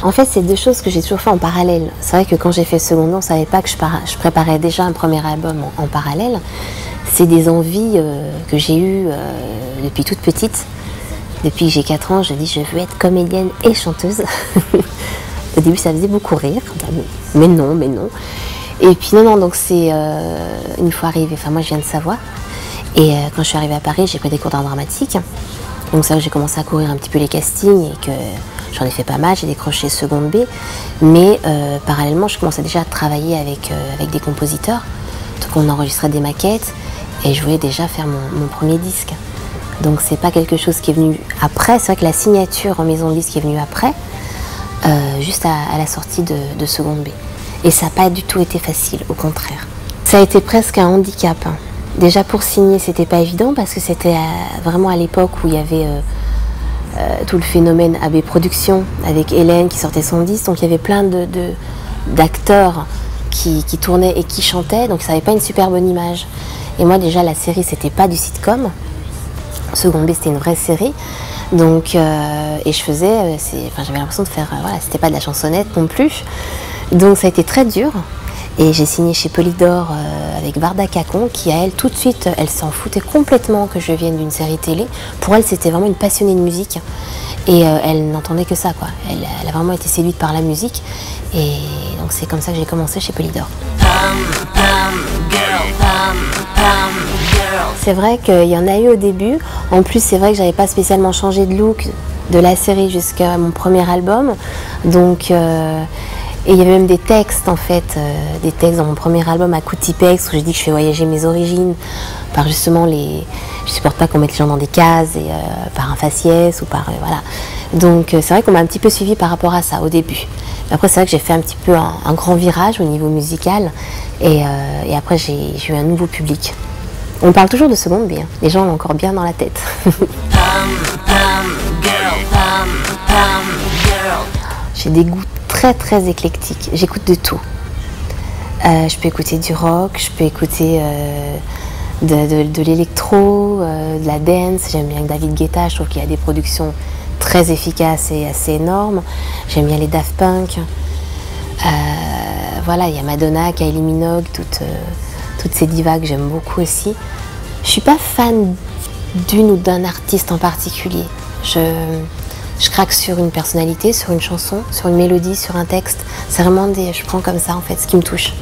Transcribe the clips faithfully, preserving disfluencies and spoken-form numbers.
En fait, c'est deux choses que j'ai toujours fait en parallèle. C'est vrai que quand j'ai fait Seconde B, on ne savait pas que je, je préparais déjà un premier album en, en parallèle. C'est des envies euh, que j'ai eues euh, depuis toute petite. Depuis que j'ai quatre ans, je dis je veux être comédienne et chanteuse. Au début, ça faisait beaucoup rire. Mais non, mais non. Et puis non, non, donc c'est euh, une fois arrivée, enfin moi je viens de Savoie. Et euh, quand je suis arrivée à Paris, j'ai pris des cours d'art dramatique. Donc c'est vrai que j'ai commencé à courir un petit peu les castings et que j'en ai fait pas mal, j'ai décroché Seconde B. Mais euh, parallèlement, je commençais déjà à travailler avec, euh, avec des compositeurs. Donc on enregistrait des maquettes et je voulais déjà faire mon, mon premier disque. Donc c'est pas quelque chose qui est venu après, c'est vrai que la signature en maison de disque est venue après, euh, juste à, à la sortie de, de Seconde B. Et ça n'a pas du tout été facile, au contraire. Ça a été presque un handicap. Hein. Déjà pour signer, c'était pas évident parce que c'était vraiment à l'époque où il y avait euh, euh, tout le phénomène A B Productions avec Hélène qui sortait son disque, donc il y avait plein de, de, d'acteurs qui, qui tournaient et qui chantaient, donc ça n'avait pas une super bonne image. Et moi déjà la série c'était pas du sitcom, Seconde B c'était une vraie série, donc euh, et je faisais, euh, enfin j'avais l'impression de faire, euh, voilà, c'était pas de la chansonnette non plus, donc ça a été très dur. Et j'ai signé chez Polydor euh, avec Varda Cacon, qui à elle, tout de suite, elle s'en foutait complètement que je vienne d'une série télé. Pour elle, c'était vraiment une passionnée de musique. Et euh, elle n'entendait que ça, quoi. Elle, elle a vraiment été séduite par la musique. Et donc c'est comme ça que j'ai commencé chez Polydor. C'est vrai qu'il y en a eu au début. En plus, c'est vrai que j'avais pas spécialement changé de look de la série jusqu'à mon premier album. Donc... Euh, Et il y avait même des textes en fait, euh, des textes dans mon premier album à coup de Tipex où j'ai dit que je fais voyager mes origines par justement les... Je supporte pas qu'on mette les gens dans des cases, et, euh, par un faciès ou par... Euh, voilà. Donc euh, c'est vrai qu'on m'a un petit peu suivi par rapport à ça au début. Mais après c'est vrai que j'ai fait un petit peu un, un grand virage au niveau musical et, euh, et après j'ai eu un nouveau public. On parle toujours de Seconde B, hein. Les gens l'ont encore bien dans la tête. J'ai des goûts très très éclectiques, j'écoute de tout. Euh, je peux écouter du rock, je peux écouter euh, de, de, de l'électro, euh, de la dance, j'aime bien David Guetta, je trouve qu'il y a des productions très efficaces et assez énormes. J'aime bien les Daft Punk. Euh, voilà, il y a Madonna, Kylie Minogue, toutes, euh, toutes ces divas que j'aime beaucoup aussi. Je suis pas fan d'une ou d'un artiste en particulier. Je... Je craque sur une personnalité, sur une chanson, sur une mélodie, sur un texte. C'est vraiment des... Je prends comme ça, en fait, ce qui me touche.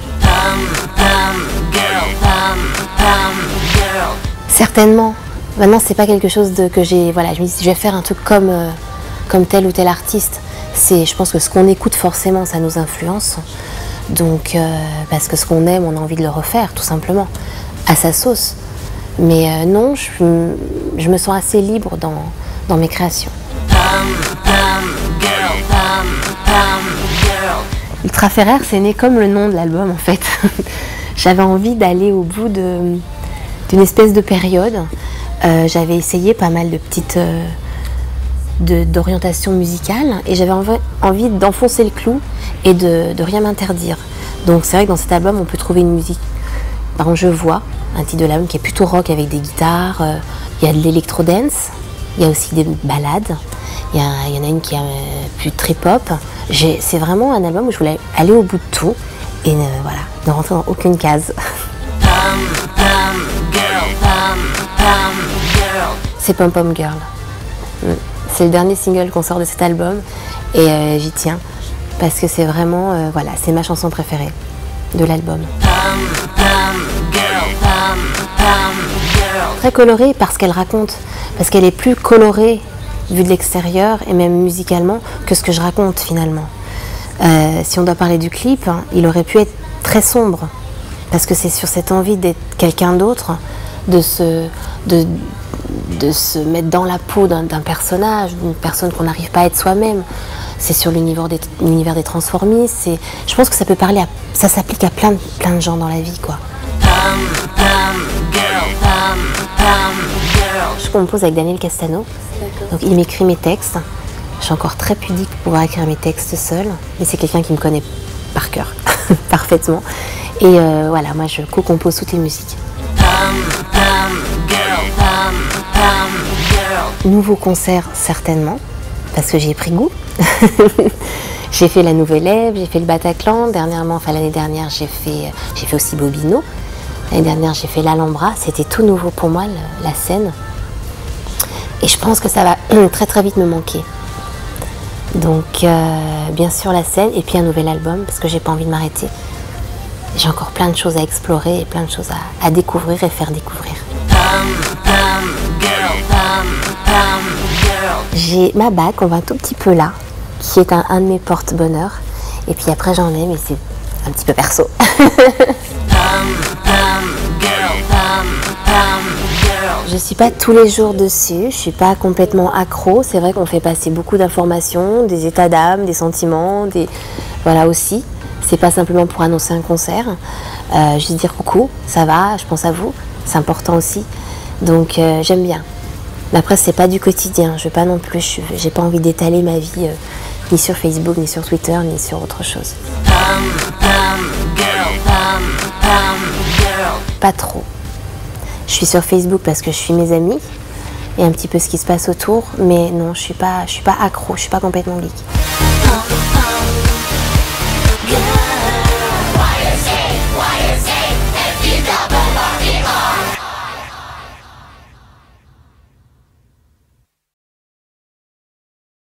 Certainement. Maintenant, c'est pas quelque chose de, que j'ai... Voilà, je me dis, je vais faire un truc comme, euh, comme tel ou tel artiste. C'est, je pense que ce qu'on écoute, forcément, ça nous influence. Donc, euh, parce que ce qu'on aime, on a envie de le refaire, tout simplement, à sa sauce. Mais euh, non, je, je me sens assez libre dans, dans mes créations. Ultra Ferrer, c'est né comme le nom de l'album en fait. J'avais envie d'aller au bout d'une espèce de période. Euh, j'avais essayé pas mal de petites euh, d'orientation musicale et j'avais envie, envie d'enfoncer le clou et de, de rien m'interdire. Donc c'est vrai que dans cet album on peut trouver une musique. Par exemple, Je vois, un titre de l'album qui est plutôt rock avec des guitares. Euh, il y a de l'électro-dance, il y a aussi des ballades. Il y, a, il y en a une qui est euh, plus trip-hop. C'est vraiment un album où je voulais aller au bout de tout et ne, voilà, ne rentrer dans aucune case. C'est Pom Pom Girl. C'est le dernier single qu'on sort de cet album et euh, j'y tiens parce que c'est vraiment, euh, voilà, c'est ma chanson préférée de l'album. Très colorée parce qu'elle raconte, parce qu'elle est plus colorée vue de l'extérieur et même musicalement que ce que je raconte finalement. Euh, si on doit parler du clip, hein, il aurait pu être très sombre parce que c'est sur cette envie d'être quelqu'un d'autre, de se, de, de se mettre dans la peau d'un personnage, d'une personne qu'on n'arrive pas à être soi-même. C'est sur l'univers des, l'univers des transformistes. Je pense que ça peut parler, à, ça s'applique à plein de, plein de gens dans la vie, quoi. Je compose avec Daniel Castano. Donc il m'écrit mes textes. Je suis encore très pudique pour pouvoir écrire mes textes seule, mais c'est quelqu'un qui me connaît par cœur, parfaitement. Et euh, voilà, moi je co-compose toutes les musiques. Nouveau concert certainement, parce que j'ai pris goût. J'ai fait la Nouvelle Ève, j'ai fait le Bataclan. Dernièrement, enfin l'année dernière, j'ai fait, j'ai fait aussi Bobino. L'année dernière, j'ai fait l'Alhambra. C'était tout nouveau pour moi, le, la scène. Et je pense que ça va très très vite me manquer. Donc, euh, bien sûr, la scène et puis un nouvel album parce que j'ai pas envie de m'arrêter. J'ai encore plein de choses à explorer et plein de choses à, à découvrir et faire découvrir. J'ai ma bague, on voit un tout petit peu là, qui est un, un de mes porte-bonheur. Et puis après j'en ai, mais c'est un petit peu perso. Je suis pas tous les jours dessus, je suis pas complètement accro. C'est vrai qu'on fait passer beaucoup d'informations, des états d'âme, des sentiments, des voilà aussi. C'est pas simplement pour annoncer un concert, euh, juste dire coucou, ça va, je pense à vous, c'est important aussi. Donc euh, j'aime bien. Mais après c'est pas du quotidien, je veux pas non plus, j'ai pas envie d'étaler ma vie euh, ni sur Facebook, ni sur Twitter, ni sur autre chose. Pas trop. Je suis sur Facebook parce que je suis mes amis et un petit peu ce qui se passe autour, mais non, je suis pas, je suis pas accro, je suis pas complètement geek.